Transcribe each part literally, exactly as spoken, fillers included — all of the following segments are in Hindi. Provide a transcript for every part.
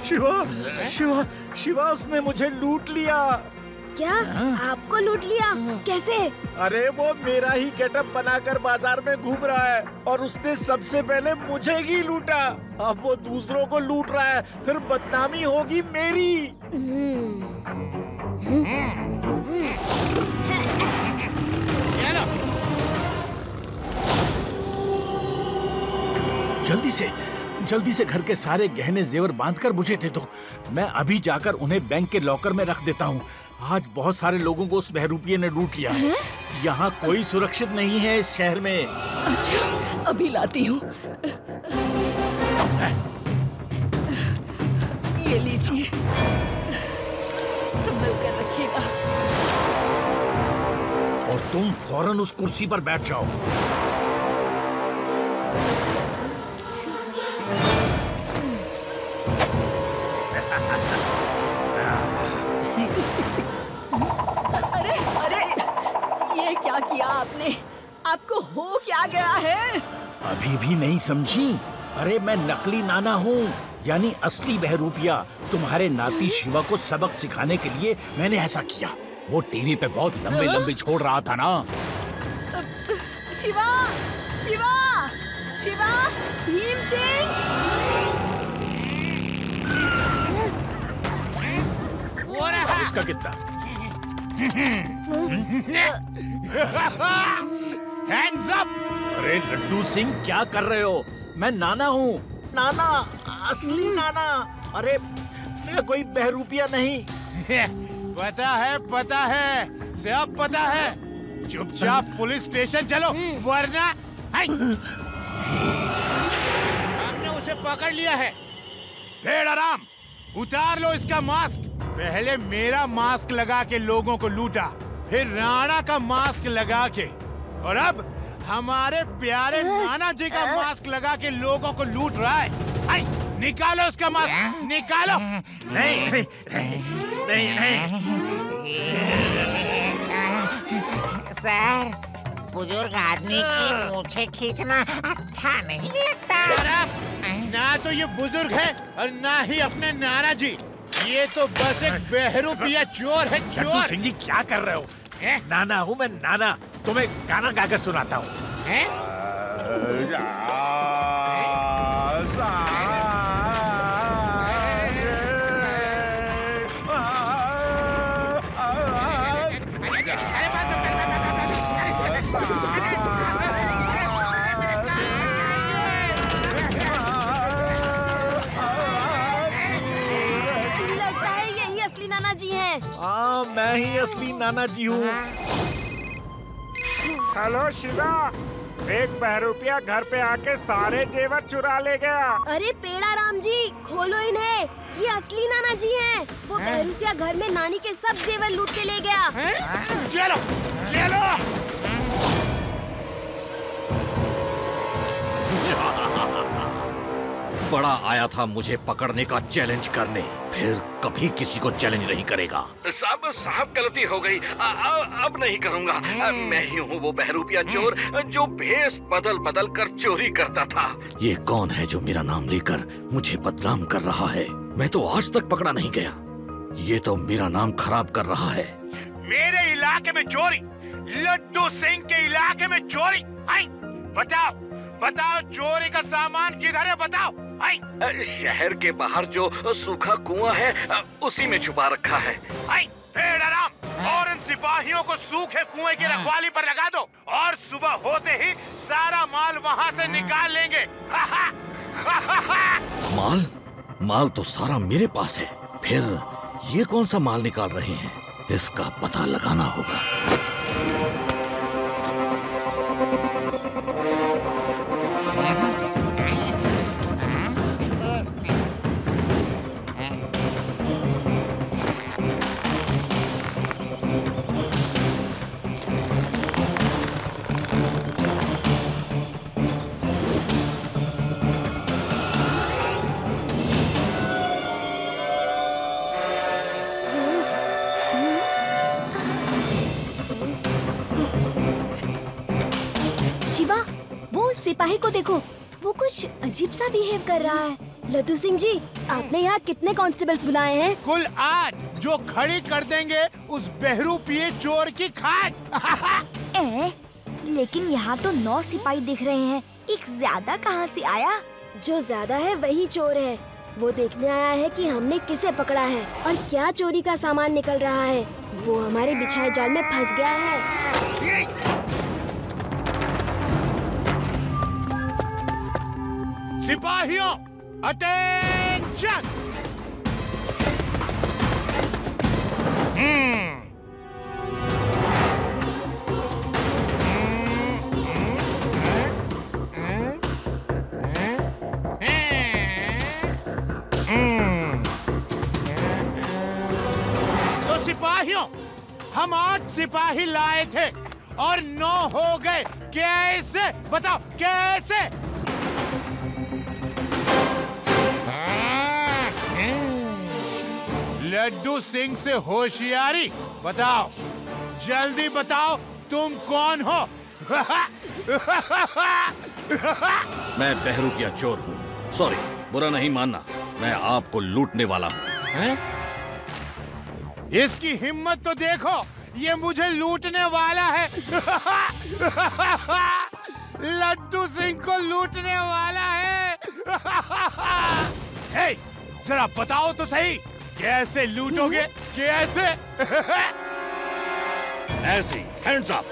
शिवा, शिवा, शिवा उसने मुझे लूट लिया। क्या? आपको लूट लिया? कैसे? अरे वो मेरा ही गेटअप बनाकर बाजार में घूम रहा है और उसने सबसे पहले मुझे ही लूटा। अब वो दूसरों को लूट रहा है, फिर बदनामी होगी मेरी। जल्दी से जल्दी से घर के सारे गहने जेवर बांधकर मुझे दे दो। मैं अभी जाकर उन्हें बैंक के लॉकर में रख देता हूँ। आज बहुत सारे लोगों को उस बहरूपिये ने लूट लिया है। यहाँ कोई सुरक्षित नहीं है इस शहर में। अच्छा, अभी लाती हूँ। ये लीजिए, संभल कर रखिएगा। और तुम फौरन उस कुर्सी पर बैठ जाओ। अरे अरे, ये क्या किया आपने? आपको हो क्या गया है? अभी भी नहीं समझी? अरे मैं नकली नाना हूँ, यानी असली बहरूपिया। तुम्हारे नाती शिवा को सबक सिखाने के लिए मैंने ऐसा किया। वो टीवी पे बहुत लंबे लंबे छोड़ रहा था ना। शिवा, शिवा, शिवा, भीम सिंह। इसका कितना? Hands up! अरे लड्डू सिंह, क्या कर रहे हो? मैं नाना हूँ, नाना, असली नाना। अरे मैं कोई बहरूपिया नहीं। पता है, पता है, सब पता है। चुपचाप पुलिस स्टेशन चलो, वरना हमने उसे पकड़ लिया है। भेड़ आराम, उतार लो इसका मास्क। पहले मेरा मास्क लगा के लोगों को लूटा, फिर राणा का मास्क लगा के, और अब हमारे प्यारे नाना जी का मास्क लगा के लोगों को लूट रहा है। आई, निकालो उसका मास्क, निकालो। नहीं नहीं नहीं नहीं, सर, बुजुर्ग आदमी की मूछें खींचना अच्छा नहीं लगता। ना तो ये बुजुर्ग है और ना ही अपने नाना जी। ये तो बस एक बहरूपिया चोर है, चोर। सिंह जी क्या कर रहे हो? ए? नाना हूँ मैं, नाना। तुम्हें गाना गाकर सुनाता हूँ। हाँ, मैं ही असली नाना जी हूँ। हेलो शिवा, एक बहरूपिया घर पे आके सारे जेवर चुरा ले गया। अरे पेड़ा राम जी, खोलो इन्हें, ये असली नाना जी हैं। वो बहरूपिया घर में नानी के सब जेवर लूट के ले गया। चलो चलो। बड़ा आया था मुझे पकड़ने का चैलेंज करने, फिर कभी किसी को चैलेंज नहीं करेगा। साहब साहब गलती हो गई, आ, आ, अब नहीं करूँगा। आ, मैं ही हूँ वो बहरूपिया चोर जो भेष बदल बदल कर चोरी करता था। ये कौन है जो मेरा नाम लेकर मुझे बदनाम कर रहा है? मैं तो आज तक पकड़ा नहीं गया। ये तो मेरा नाम खराब कर रहा है। मेरे इलाके में चोरी, लड्डू सिंह के इलाके में चोरी। आई, बताओ बताओ, चोरी का सामान किधर है, बताओ। आई, शहर के बाहर जो सूखा कुआं है उसी में छुपा रखा है। आई, भेड़ आराम, और इन सिपाहियों को सूखे कुएं की रखवाली पर लगा दो और सुबह होते ही सारा माल वहाँ से निकाल लेंगे। माल? माल तो सारा मेरे पास है, फिर ये कौन सा माल निकाल रहे हैं? इसका पता लगाना होगा। सिपाही को देखो, वो कुछ अजीब सा बिहेव कर रहा है। लड्डू सिंह जी, आपने यहाँ कितने कांस्टेबल्स बुलाए हैं? कुल आठ, जो खड़ी कर देंगे उस बहरूपिये चोर की खाट। ए, लेकिन यहाँ तो नौ सिपाही दिख रहे हैं, एक ज्यादा कहाँ से आया? जो ज्यादा है वही चोर है। वो देखने आया है कि हमने किसे पकड़ा है और क्या चोरी का सामान निकल रहा है। वो हमारे बिछाए जाल में फंस गया है। सिपाहियों, अटेंशन! हम्म सिपाहियों, हम आठ सिपाही लाए थे और नौ हो गए। कैसे? बताओ कैसे? लड्डू सिंह से होशियारी। बताओ, जल्दी बताओ, तुम कौन हो? मैं बहरूपिया चोर हूँ। सॉरी, बुरा नहीं मानना, मैं आपको लूटने वाला हूँ। इसकी हिम्मत तो देखो, ये मुझे लूटने वाला है। लड्डू सिंह को लूटने वाला है। हे, जरा बताओ तो सही, कैसे लूटोगे? कैसे? ऐसी, हैंड्स अप।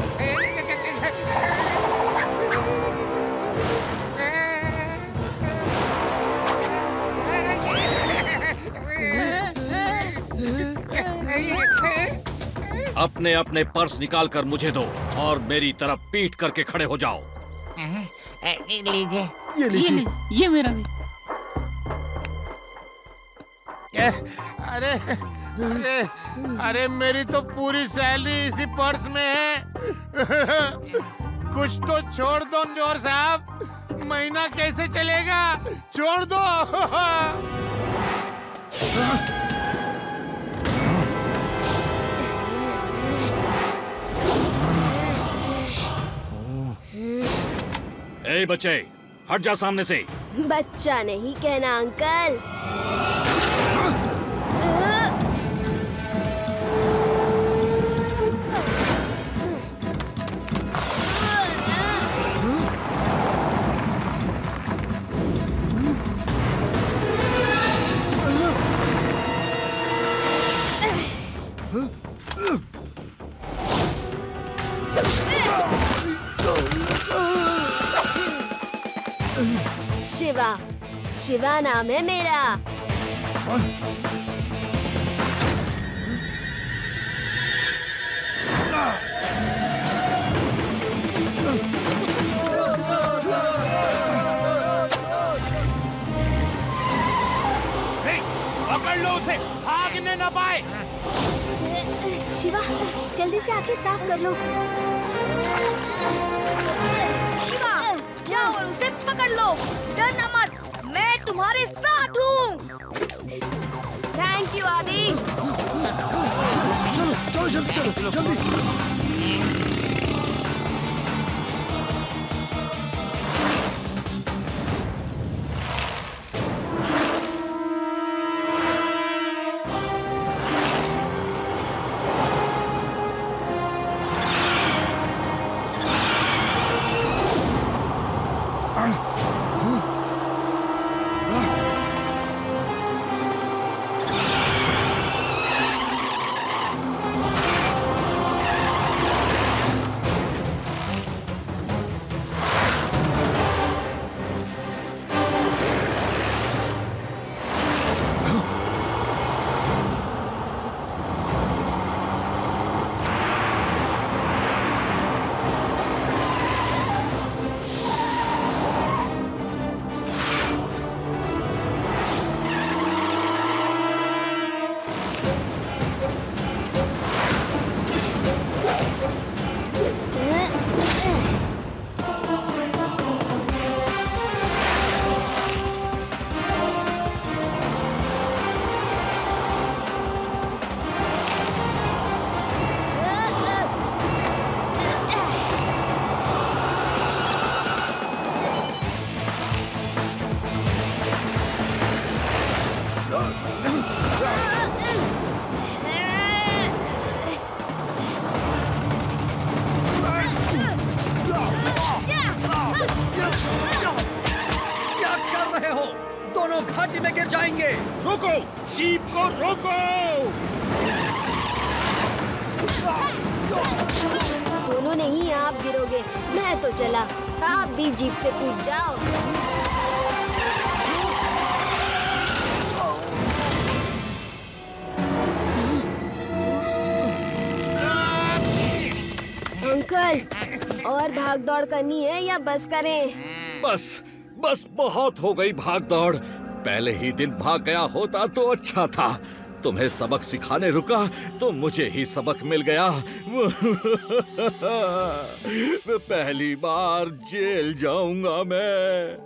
अपने अपने पर्स निकाल कर मुझे दो और मेरी तरफ पीठ करके खड़े हो जाओ। लीजिए। ये लीजिए। ये, ये मेरा भी। अरे अरे अरे मेरी तो पूरी सैलरी इसी पर्स में है। कुछ तो छोड़ दो चोर साहब, महीना कैसे चलेगा? छोड़ दो। ए बच्चे, हट जा सामने से। बच्चा नहीं कहना अंकल। शिवा, शिवा नाम है मेरा। पकड़ लो उसे, भागने न पाए। शिवा, जल्दी से आके साफ कर लो। शिवा, जाओ और उसे पकड़ लो। डरना मत, मैं तुम्हारे साथ हूँ। थैंक यू आदि। चलो चलो चलो चलो जल्दी। दोनों घाटी में गिर जाएंगे। रोको, जीप को रोको। दोनों नहीं, आप गिरोगे। मैं तो चला, आप भी जीप से कूद जाओ। अंकल, और भाग दौड़ करनी है या बस करें? बस बस बहुत हो गई भाग दौड़। पहले ही दिन भाग गया होता तो अच्छा था। तुम्हें सबक सिखाने रुका तो मुझे ही सबक मिल गया। पहली बार जेल जाऊंगा मैं।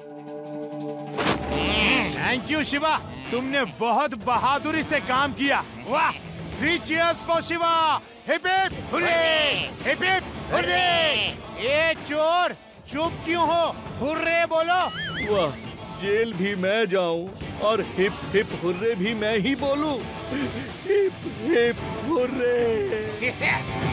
थैंक यू शिवा, तुमने बहुत बहादुरी से काम किया। वाह, three cheers for Shiva. Hip hip hurray, hip hip hurray. ए चोर, चुप क्यों हो? हुर्रे बोलो। वाह, जेल भी मैं जाऊं और हिप हिप हुर्रे भी मैं ही बोलूं। Hip hip hurray.